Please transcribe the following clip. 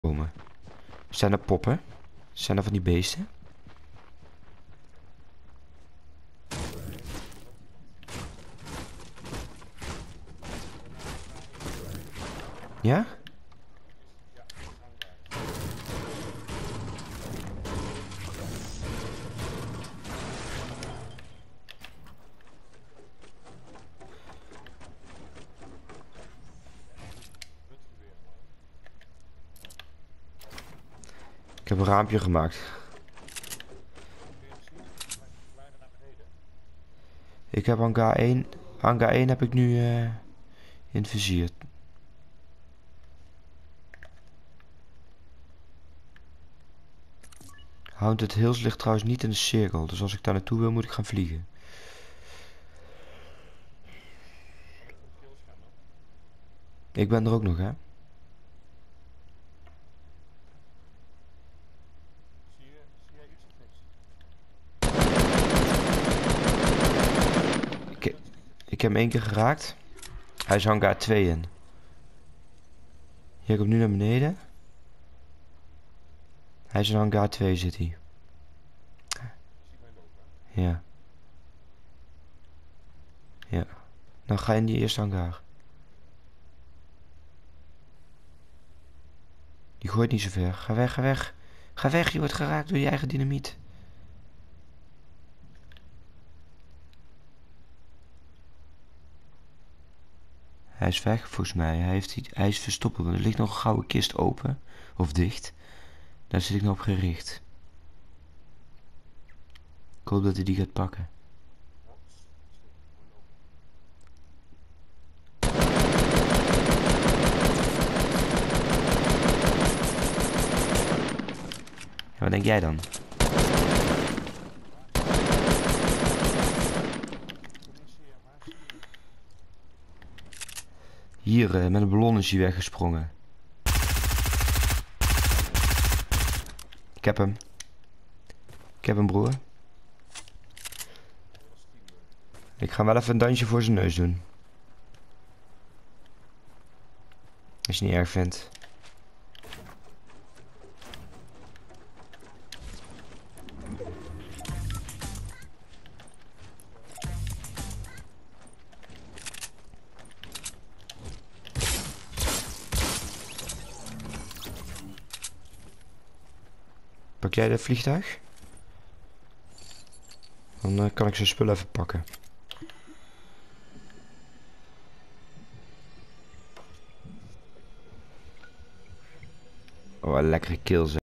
komen. Zijn er poppen? Zijn er van die beesten? Ja? Ik heb een raampje gemaakt. Ik heb hangar 1. Hangar 1 heb ik nu in het vizier. Haunted Hills ligt trouwens niet in de cirkel. Dus als ik daar naartoe wil, moet ik gaan vliegen. Ik ben er ook nog, hè? Ik heb hem 1 keer geraakt. Hij is hangar 2 in. Hier komt nu naar beneden. Hij is in hangar 2 zit hij. Ja. Ja. Dan ga je in die eerste hangar. Die gooit niet zo ver. Ga weg, ga weg. Ga weg, je wordt geraakt door je eigen dynamiet. Hij is weg, volgens mij. Hij is verstopt. Er ligt nog een gouden kist open. Of dicht. Daar zit ik nog op gericht. Ik hoop dat hij die gaat pakken. Ja, wat denk jij dan? Hier, met een ballon is hij weggesprongen. Ik heb hem. Ik heb hem, broer. Ik ga wel even een dansje voor zijn neus doen. Als je het niet erg vindt. Pak jij dat vliegtuig? Dan kan ik zijn spullen even pakken. Oh, een lekkere kill zeg.